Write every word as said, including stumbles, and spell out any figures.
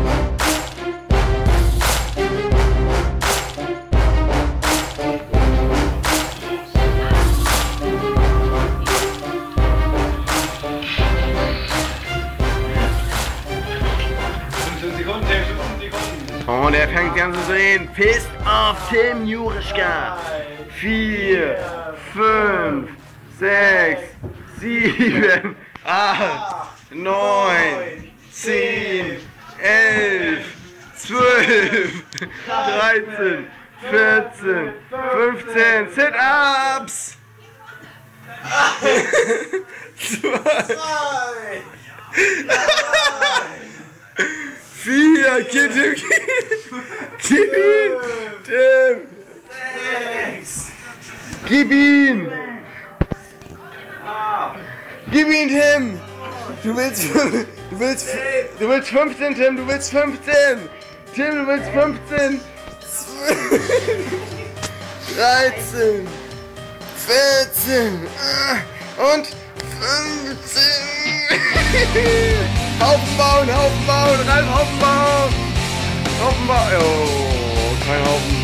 Und er fängt an zu drehen. Pisst auf Tim Jurischka. Vier, fünf, sechs, sieben, acht, neun, zehn, elf, zwölf, dreizehn, vierzehn, fünfzehn, Sit-Ups! Zwei, vier, gib ihm, gib ihm, Tim! Sechs! Gib ihm! Gib ihn, Tim! Du willst, du willst, du willst fünfzehn, Tim, du willst fünfzehn! Tim, du willst fünfzehn! zwölf, dreizehn, vierzehn und fünfzehn! Haufen bauen, Haufen bauen, Ralf, Haufen bauen! Haufen bauen! Oh, kein Haufen.